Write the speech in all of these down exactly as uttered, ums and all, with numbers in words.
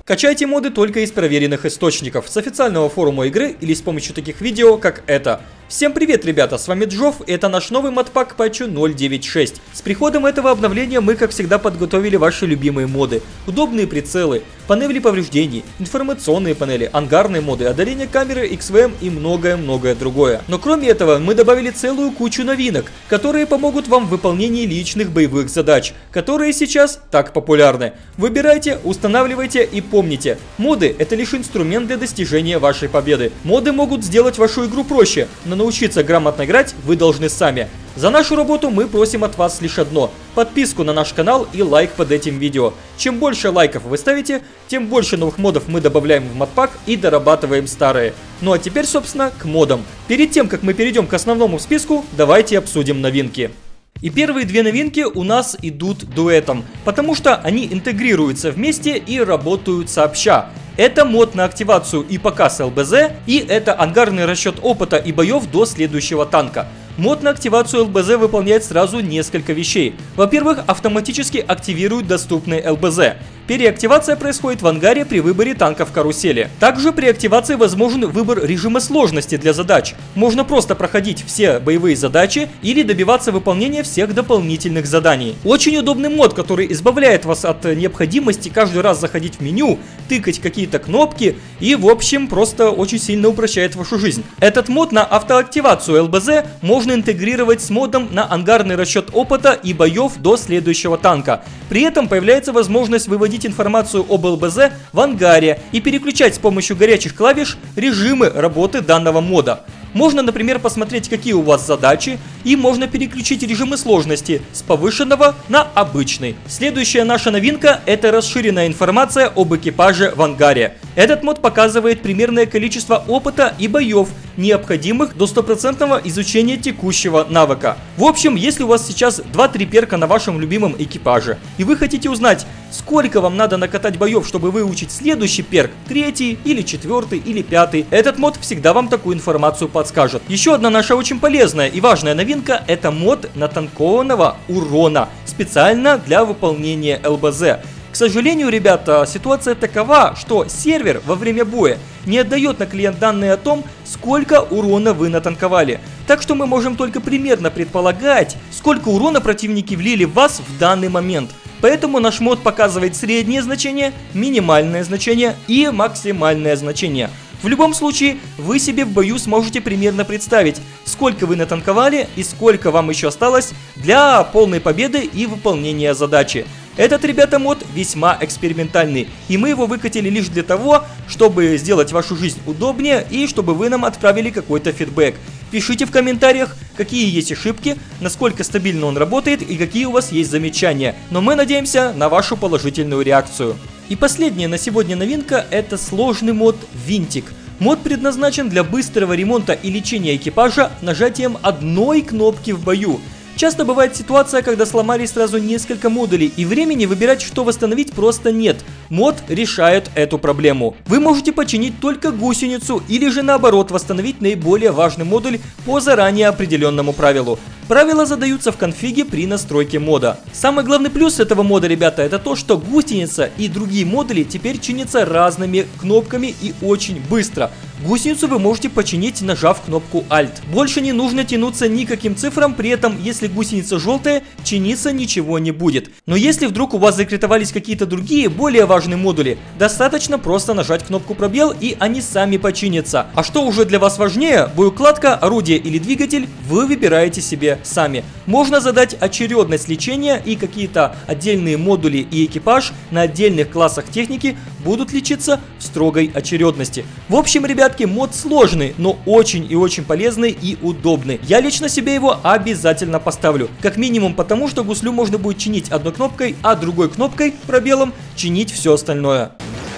Качайте моды только из проверенных источников, с официального форума игры или с помощью таких видео, как это. Всем привет, ребята, с вами Джофф, и это наш новый модпак к патчу ноль девять шесть. С приходом этого обновления мы, как всегда, подготовили ваши любимые моды. Удобные прицелы, панели повреждений, информационные панели, ангарные моды, одоление камеры, икс ви эм и многое-многое другое. Но кроме этого, мы добавили целую кучу новинок, которые помогут вам в выполнении личных боевых задач, которые сейчас так популярны. Выбирайте, устанавливайте и помните, моды — это лишь инструмент для достижения вашей победы. Моды могут сделать вашу игру проще, но научиться грамотно играть вы должны сами. За нашу работу мы просим от вас лишь одно – подписку на наш канал и лайк под этим видео. Чем больше лайков вы ставите, тем больше новых модов мы добавляем в модпак и дорабатываем старые. Ну а теперь, собственно, к модам. Перед тем, как мы перейдем к основному списку, давайте обсудим новинки. И первые две новинки у нас идут дуэтом, потому что они интегрируются вместе и работают сообща. Это мод на активацию и показ эл бэ зэ, и это ангарный расчет опыта и боев до следующего танка. Мод на активацию эл бэ зэ выполняет сразу несколько вещей. Во-первых, автоматически активирует доступные эл бэ зэ. Переактивация происходит в ангаре при выборе танка в карусели. Также при активации возможен выбор режима сложности для задач. Можно просто проходить все боевые задачи или добиваться выполнения всех дополнительных заданий. Очень удобный мод, который избавляет вас от необходимости каждый раз заходить в меню, тыкать какие-то кнопки и, в общем, просто очень сильно упрощает вашу жизнь. Этот мод на автоактивацию эл бэ зэ можно интегрировать с модом на ангарный расчет опыта и боев до следующего танка. При этом появляется возможность выводить информацию об эл бэ зэ в ангаре и переключать с помощью горячих клавиш режимы работы данного мода. Можно, например, посмотреть, какие у вас задачи, и можно переключить режимы сложности с повышенного на обычный. Следующая наша новинка – это расширенная информация об экипаже в ангаре. Этот мод показывает примерное количество опыта и боев, необходимых до стопроцентного изучения текущего навыка. В общем, если у вас сейчас два-три перка на вашем любимом экипаже, и вы хотите узнать, сколько вам надо накатать боев, чтобы выучить следующий перк, третий или четвертый или пятый, этот мод всегда вам такую информацию подскажет. Еще одна наша очень полезная и важная новинка – это мод на танкованного урона, специально для выполнения эл бэ зэ. К сожалению, ребята, ситуация такова, что сервер во время боя не отдает на клиент данные о том, сколько урона вы натанковали. Так что мы можем только примерно предполагать, сколько урона противники влили в вас в данный момент. Поэтому наш мод показывает среднее значение, минимальное значение и максимальное значение. В любом случае, вы себе в бою сможете примерно представить, сколько вы натанковали и сколько вам еще осталось для полной победы и выполнения задачи. Этот, ребята, мод весьма экспериментальный, и мы его выкатили лишь для того, чтобы сделать вашу жизнь удобнее и чтобы вы нам отправили какой-то фидбэк. Пишите в комментариях, какие есть ошибки, насколько стабильно он работает и какие у вас есть замечания. Но мы надеемся на вашу положительную реакцию. И последняя на сегодня новинка – это сложный мод Винтик. Мод предназначен для быстрого ремонта и лечения экипажа нажатием одной кнопки в бою. Часто бывает ситуация, когда сломались сразу несколько модулей, и времени выбирать, что восстановить, просто нет. Мод решает эту проблему. Вы можете починить только гусеницу или же наоборот восстановить наиболее важный модуль по заранее определенному правилу. Правила задаются в конфиге при настройке мода. Самый главный плюс этого мода, ребята, это то, что гусеница и другие модули теперь чинятся разными кнопками и очень быстро. Гусеницу вы можете починить, нажав кнопку Alt. Больше не нужно тянуться никаким цифрам, при этом, если гусеница желтая, чиниться ничего не будет. Но если вдруг у вас закритовались какие-то другие, более важные модули, достаточно просто нажать кнопку пробел, и они сами починятся. А что уже для вас важнее, боеукладка, орудие или двигатель, вы выбираете себе сами. Можно задать очередность лечения, и какие-то отдельные модули и экипаж на отдельных классах техники будут лечиться в строгой очередности. В общем, ребятки, мод сложный, но очень и очень полезный и удобный. Я лично себе его обязательно поставлю. Как минимум потому, что гуслю можно будет чинить одной кнопкой, а другой кнопкой, пробелом, чинить все остальное.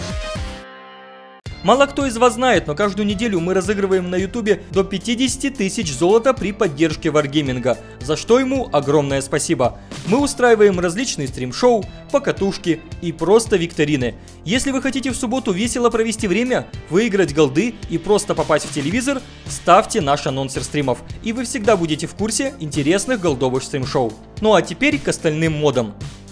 Мало кто из вас знает, но каждую неделю мы разыгрываем на ютубе до пятидесяти тысяч золота при поддержке Wargaming, за что ему огромное спасибо. Мы устраиваем различные стрим-шоу, покатушки и просто викторины. Если вы хотите в субботу весело провести время, выиграть голды и просто попасть в телевизор, ставьте наш анонсер стримов, и вы всегда будете в курсе интересных голдовых стрим-шоу. Ну а теперь к остальным модам.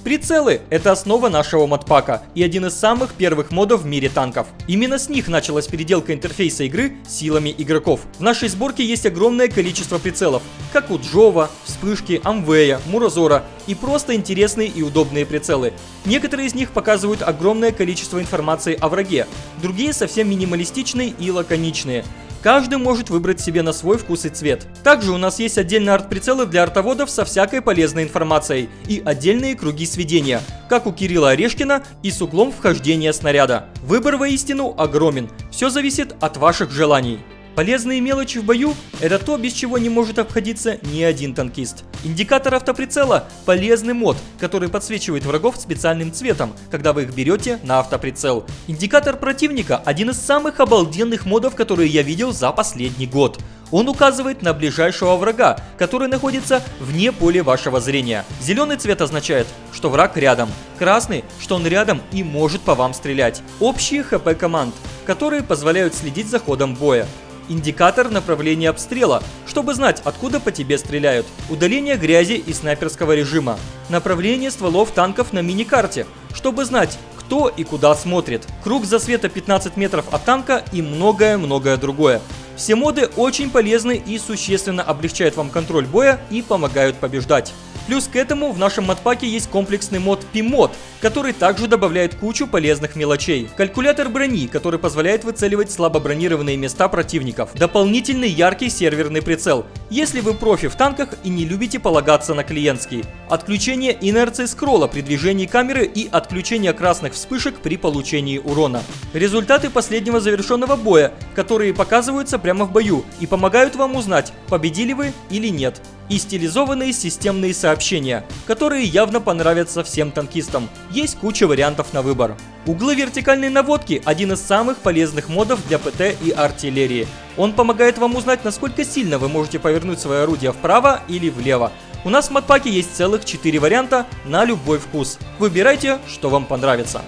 Прицелы – это основа нашего модпака и один из самых первых модов в мире танков. Именно с них началась переделка интерфейса игры силами игроков. В нашей сборке есть огромное количество прицелов, как у Джова, Вспышки, Амвея, Мурозора и просто интересные и удобные прицелы. Некоторые из них показывают огромное количество информации о враге, другие совсем минималистичные и лаконичные. Каждый может выбрать себе на свой вкус и цвет. Также у нас есть отдельные арт-прицелы для артоводов со всякой полезной информацией и отдельные круги сведения, как у Кирилла Орешкина и с углом вхождения снаряда. Выбор воистину огромен, все зависит от ваших желаний. Полезные мелочи в бою – это то, без чего не может обходиться ни один танкист. Индикатор автоприцела – полезный мод, который подсвечивает врагов специальным цветом, когда вы их берете на автоприцел. Индикатор противника – один из самых обалденных модов, которые я видел за последний год. Он указывает на ближайшего врага, который находится вне поля вашего зрения. Зеленый цвет означает, что враг рядом. Красный, что он рядом и может по вам стрелять. Общие ХП команд, которые позволяют следить за ходом боя. Индикатор направления обстрела, чтобы знать, откуда по тебе стреляют. Удаление грязи и снайперского режима. Направление стволов танков на миникарте, чтобы знать, кто и куда смотрит. Круг засвета пятнадцать метров от танка и многое-многое другое. Все моды очень полезны и существенно облегчают вам контроль боя и помогают побеждать. Плюс к этому в нашем модпаке есть комплексный мод пи-мод, который также добавляет кучу полезных мелочей. Калькулятор брони, который позволяет выцеливать слабо бронированные места противников. Дополнительный яркий серверный прицел, если вы профи в танках и не любите полагаться на клиентский. Отключение инерции скролла при движении камеры и отключение красных вспышек при получении урона. Результаты последнего завершенного боя, которые показываются прямо в бою и помогают вам узнать, победили вы или нет. И стилизованные системные сообщения, которые явно понравятся всем танкистам. Есть куча вариантов на выбор. Углы вертикальной наводки – один из самых полезных модов для ПТ и артиллерии. Он помогает вам узнать, насколько сильно вы можете повернуть свое орудие вправо или влево. У нас в модпаке есть целых четыре варианта на любой вкус. Выбирайте, что вам понравится.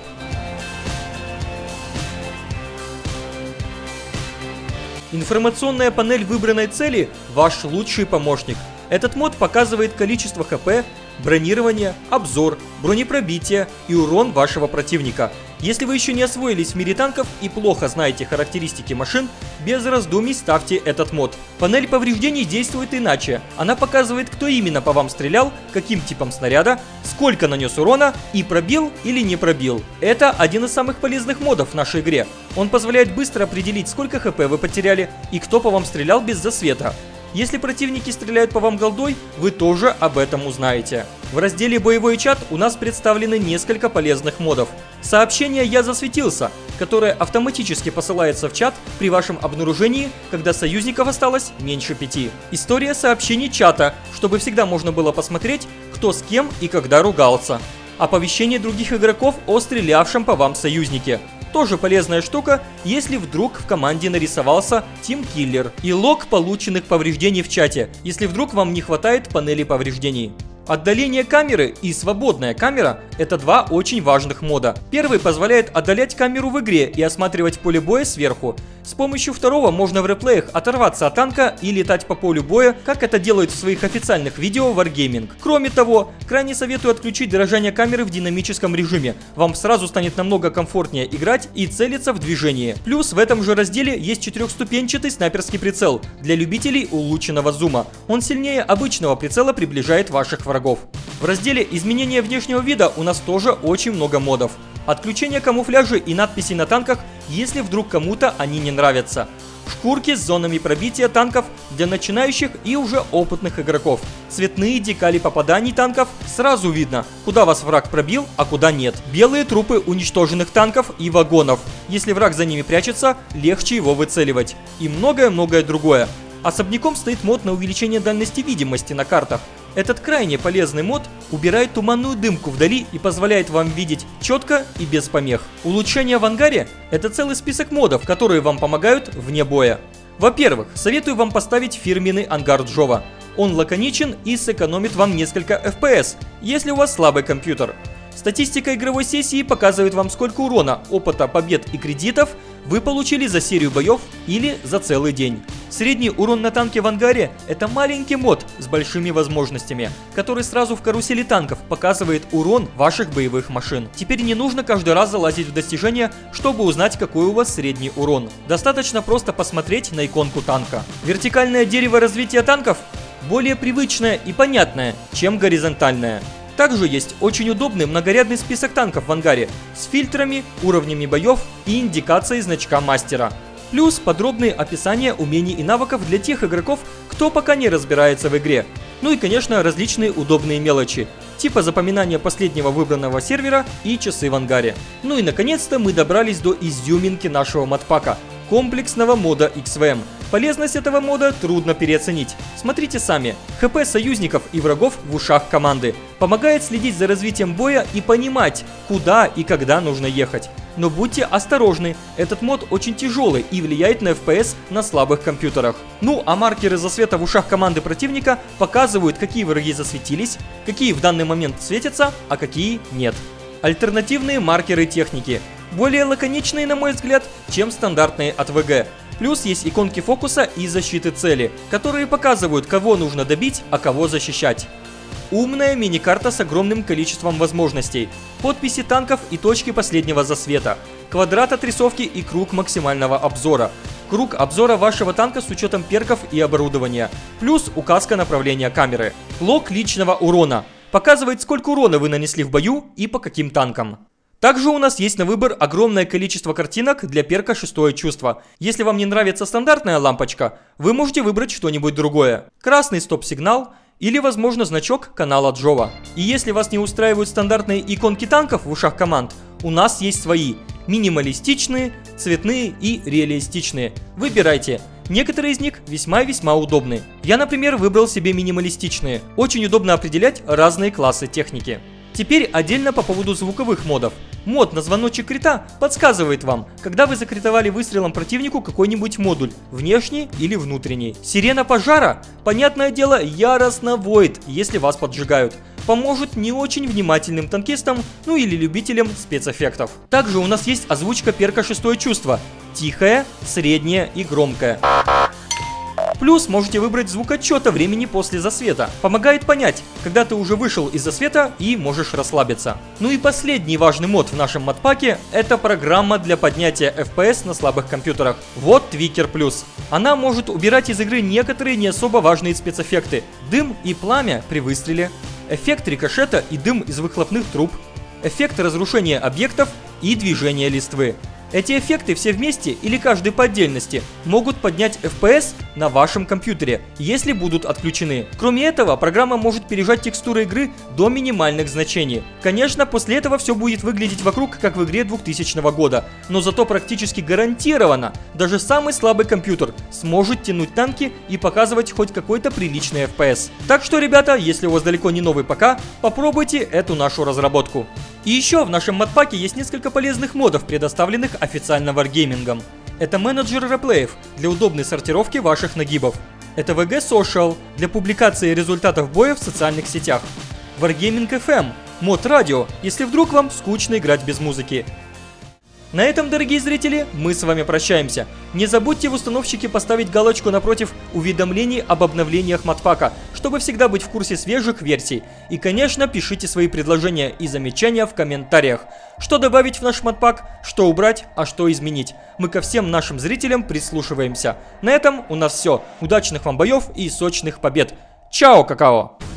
Информационная панель выбранной цели – ваш лучший помощник. Этот мод показывает количество ХП, бронирование, обзор, бронепробитие и урон вашего противника. Если вы еще не освоились в мире танков и плохо знаете характеристики машин, без раздумий ставьте этот мод. Панель повреждений действует иначе. Она показывает, кто именно по вам стрелял, каким типом снаряда, сколько нанес урона и пробил или не пробил. Это один из самых полезных модов в нашей игре. Он позволяет быстро определить, сколько ХП вы потеряли и кто по вам стрелял без засвета. Если противники стреляют по вам голдой, вы тоже об этом узнаете. В разделе «Боевой чат» у нас представлены несколько полезных модов. Сообщение «Я засветился», которое автоматически посылается в чат при вашем обнаружении, когда союзников осталось меньше пяти. История сообщений чата, чтобы всегда можно было посмотреть, кто с кем и когда ругался. Оповещение других игроков о стрелявшем по вам союзнике. Тоже полезная штука, если вдруг в команде нарисовался тимкиллер. И лог полученных повреждений в чате, если вдруг вам не хватает панели повреждений. Отдаление камеры и свободная камера – это два очень важных мода. Первый позволяет отдалять камеру в игре и осматривать поле боя сверху. С помощью второго можно в реплеях оторваться от танка и летать по полю боя, как это делают в своих официальных видео Wargaming. Кроме того, крайне советую отключить дрожание камеры в динамическом режиме. Вам сразу станет намного комфортнее играть и целиться в движении. Плюс в этом же разделе есть четырехступенчатый снайперский прицел для любителей улучшенного зума. Он сильнее обычного прицела приближает ваших врагов. В разделе «Изменение внешнего вида» у нас тоже очень много модов. Отключение камуфляжа и надписей на танках, если вдруг кому-то они не нравятся. Шкурки с зонами пробития танков для начинающих и уже опытных игроков. Цветные декали попаданий танков, сразу видно, куда вас враг пробил, а куда нет. Белые трупы уничтоженных танков и вагонов. Если враг за ними прячется, легче его выцеливать. И многое-многое другое. Особняком стоит мод на увеличение дальности видимости на картах. Этот крайне полезный мод убирает туманную дымку вдали и позволяет вам видеть четко и без помех. Улучшение в ангаре – это целый список модов, которые вам помогают вне боя. Во-первых, советую вам поставить фирменный ангар Джова. Он лаконичен и сэкономит вам несколько эф пи эс, если у вас слабый компьютер. Статистика игровой сессии показывает вам, сколько урона, опыта, побед и кредитов вы получили за серию боев или за целый день. Средний урон на танке в ангаре – это маленький мод с большими возможностями, который сразу в карусели танков показывает урон ваших боевых машин. Теперь не нужно каждый раз залазить в достижения, чтобы узнать, какой у вас средний урон. Достаточно просто посмотреть на иконку танка. Вертикальное дерево развития танков более привычное и понятное, чем горизонтальное. Также есть очень удобный многорядный список танков в ангаре с фильтрами, уровнями боев и индикацией значка мастера. Плюс подробные описания умений и навыков для тех игроков, кто пока не разбирается в игре. Ну и, конечно, различные удобные мелочи, типа запоминания последнего выбранного сервера и часы в ангаре. Ну и, наконец-то, мы добрались до изюминки нашего модпака – комплексного мода икс ви эм. Полезность этого мода трудно переоценить. Смотрите сами. ХП союзников и врагов в ушах команды. Помогает следить за развитием боя и понимать, куда и когда нужно ехать. Но будьте осторожны, этот мод очень тяжелый и влияет на эф пи эс на слабых компьютерах. Ну а маркеры засвета в ушах команды противника показывают, какие враги засветились, какие в данный момент светятся, а какие нет. Альтернативные маркеры техники. Более лаконичные, на мой взгляд, чем стандартные от вэ гэ. Плюс есть иконки фокуса и защиты цели, которые показывают, кого нужно добить, а кого защищать. Умная мини-карта с огромным количеством возможностей, подписи танков и точки последнего засвета, квадрат отрисовки и круг максимального обзора, круг обзора вашего танка с учетом перков и оборудования, плюс указка направления камеры, лог личного урона, показывает, сколько урона вы нанесли в бою и по каким танкам. Также у нас есть на выбор огромное количество картинок для перка «Шестое чувство». Если вам не нравится стандартная лампочка, вы можете выбрать что-нибудь другое. Красный стоп-сигнал или, возможно, значок канала Джова. И если вас не устраивают стандартные иконки танков в ушах команд, у нас есть свои. Минималистичные, цветные и реалистичные. Выбирайте. Некоторые из них весьма-весьма удобны. Я, например, выбрал себе минималистичные. Очень удобно определять разные классы техники. Теперь отдельно по поводу звуковых модов. Мод на звоночек крита подсказывает вам, когда вы закритовали выстрелом противнику какой-нибудь модуль, внешний или внутренний. Сирена пожара, понятное дело, яростно воет, если вас поджигают. Поможет не очень внимательным танкистам, ну или любителям спецэффектов. Также у нас есть озвучка перка «Шестое чувство». Тихая, средняя и громкая. Плюс можете выбрать звук отчета времени после засвета. Помогает понять, когда ты уже вышел из засвета и можешь расслабиться. Ну и последний важный мод в нашем модпаке – это программа для поднятия эф пи эс на слабых компьютерах. Вот Tweaker Plus. Она может убирать из игры некоторые не особо важные спецэффекты. Дым и пламя при выстреле, эффект рикошета и дым из выхлопных труб, эффект разрушения объектов и движения листвы. Эти эффекты все вместе или каждый по отдельности могут поднять эф пи эс на вашем компьютере, если будут отключены. Кроме этого, программа может пережать текстуры игры до минимальных значений. Конечно, после этого все будет выглядеть вокруг как в игре двухтысячного года, но зато практически гарантированно даже самый слабый компьютер сможет тянуть танки и показывать хоть какой-то приличный эф пи эс. Так что, ребята, если у вас далеко не новый ПК, попробуйте эту нашу разработку. И еще в нашем модпаке есть несколько полезных модов, предоставленных официально Wargaming. Это менеджер реплеев для удобной сортировки ваших нагибов. Это ви джи Social для публикации результатов боя в социальных сетях. Wargaming эф эм мод радио, если вдруг вам скучно играть без музыки. На этом, дорогие зрители, мы с вами прощаемся. Не забудьте в установщике поставить галочку напротив уведомлений об обновлениях модпака, чтобы всегда быть в курсе свежих версий. И, конечно, пишите свои предложения и замечания в комментариях. Что добавить в наш модпак, что убрать, а что изменить. Мы ко всем нашим зрителям прислушиваемся. На этом у нас все. Удачных вам боев и сочных побед. Чао, какао!